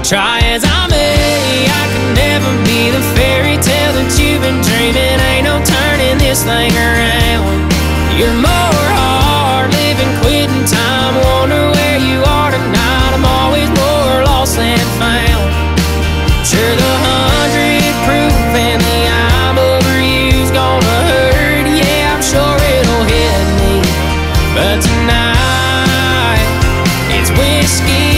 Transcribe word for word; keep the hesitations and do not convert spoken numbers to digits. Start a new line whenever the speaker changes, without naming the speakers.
Try as I may, I can never be the fairy tale that you've been dreaming. Ain't no turning this thing around. You're more hard living, quitting time. Wonder where you are tonight. I'm always more lost than found. Sure, the hundred proof and the I'm over you's gonna hurt. Yeah, I'm sure it'll hit me, but tonight it's whiskey